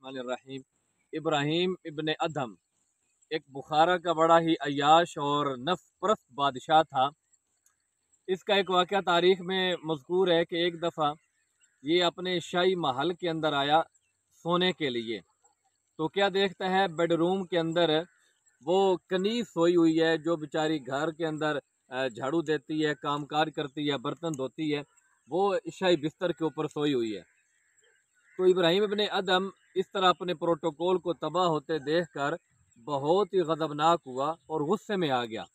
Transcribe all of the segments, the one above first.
बिस्मिल्लाहिर्रहमानिर्रहीम। इब्राहीम इब्न अदहम एक बुखारा का बड़ा ही अय्याश और नफ्स परस्त बादशाह था। इसका एक वाक़या तारीख़ में मज़कूर है कि एक दफ़ा ये अपने शाही महल के अंदर आया सोने के लिए, तो क्या देखता है बेडरूम के अंदर वो कनीज़ सोई हुई है, जो बेचारी घर के अंदर झाड़ू देती है, कामकाज करती है, बर्तन धोती है, वो शाही बिस्तर के ऊपर सोई हुई है। तो इब्राहीम इब्न अदहम इस तरह अपने प्रोटोकॉल को तबाह होते देखकर बहुत ही गज़बनाक हुआ और गुस्से में आ गया।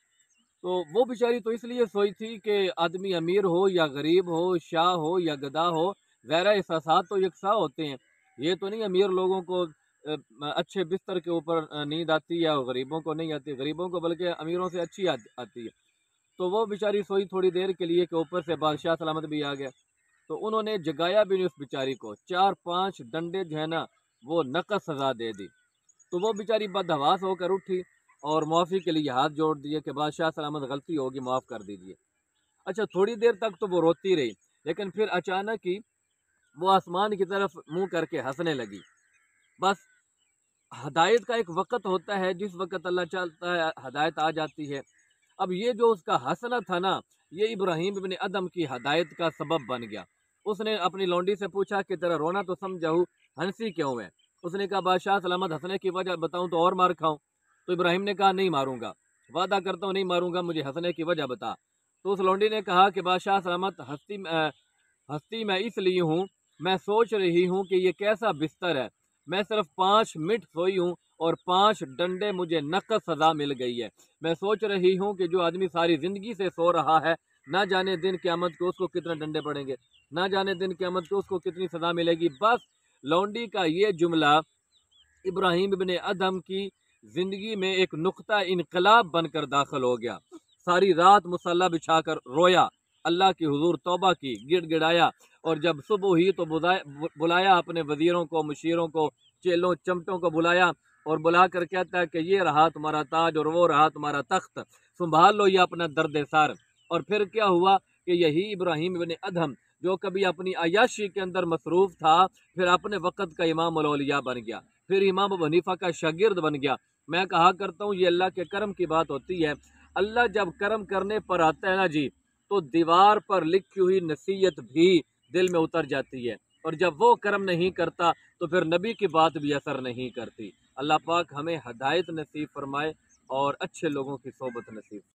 तो वो बेचारी तो इसलिए सोई थी कि आदमी अमीर हो या गरीब हो, शाह हो या गधा हो, ज़ाहिर एहसासात तो यकसा होते हैं। ये तो नहीं अमीर लोगों को अच्छे बिस्तर के ऊपर नींद आती है और गरीबों को नहीं आती, गरीबों को बल्कि अमीरों से अच्छी आती है। तो वो बेचारी सोई थोड़ी देर के लिए कि ऊपर से बादशाह सलामत भी आ गया। तो उन्होंने जगाया भी नहीं उस बेचारी को, 4-5 डंडे जो है ना वो नक़द सज़ा दे दी। तो वो बेचारी बदहवास होकर उठी और मुआफ़ी के लिए हाथ जोड़ दिए कि बादशाह सलामत, गलती होगी, माफ़ कर दीजिए। अच्छा, थोड़ी देर तक तो वो रोती रही, लेकिन फिर अचानक ही वो आसमान की तरफ मुंह करके हंसने लगी। बस हदायत का एक वक़्त होता है, जिस वक़्त अल्लाह चाहता है हदायत आ जाती है। अब ये जो उसका हंसना था ना, ये इब्राहीम इब्न अदहम की हदायत का सबब बन गया। उसने अपनी लौंडी से पूछा कि तेरा रोना तो समझाऊँ, हंसी क्यों है? उसने कहा बादशाह सलामत, हंसने की वजह बताऊं तो और मार खाऊं? तो इब्राहीम ने कहा नहीं मारूंगा, वादा करता हूँ नहीं मारूंगा, मुझे हंसने की वजह बता। तो उस लौंडी ने कहा कि बादशाह सलामत, हंसती मैं इसलिए हूँ, मैं सोच रही हूँ कि ये कैसा बिस्तर है। मैं सिर्फ 5 मिनट सोई हूँ और 5 डंडे मुझे नक़द सज़ा मिल गई है। मैं सोच रही हूँ कि जो आदमी सारी ज़िंदगी से सो रहा है, ना जाने दिन क़यामत को उसको कितने डंडे पड़ेंगे, ना जाने दिन क़यामत को उसको कितनी सज़ा मिलेगी। बस लौंडी का ये जुमला इब्राहीम इब्न अदहम की ज़िंदगी में एक नुक्ता इनकलाब बनकर दाखिल हो गया। सारी रात मुसल्ला बिछाकर रोया, अल्लाह की हुजूर तौबा की, गिड़गिड़ाया, और जब सुबह हुई तो बुलाया अपने वज़ीरों को, मुशीरों को, चेलों चमटों को बुलाया और बुला कर कहता है कि ये रहा तुम्हारा ताज और वो रहा तुम्हारा तख्त, संभाल लो ये अपना दर्द सर। और फिर क्या हुआ कि यही इब्राहीम इब्न अदहम जो कभी अपनी अय्याशी के अंदर मसरूफ़ था, फिर अपने वक़्त का इमाम औलिया बन गया, फिर इमाम अबू हनीफा का शागिर्द बन गया। मैं कहा करता हूँ ये अल्लाह के करम की बात होती है। अल्लाह जब करम करने पर आता है ना जी, तो दीवार पर लिखी हुई नसीहत भी दिल में उतर जाती है, और जब वो करम नहीं करता तो फिर नबी की बात भी असर नहीं करती। अल्लाह पाक हमें हदायत नसीब फरमाए और अच्छे लोगों की सोबत नसीब।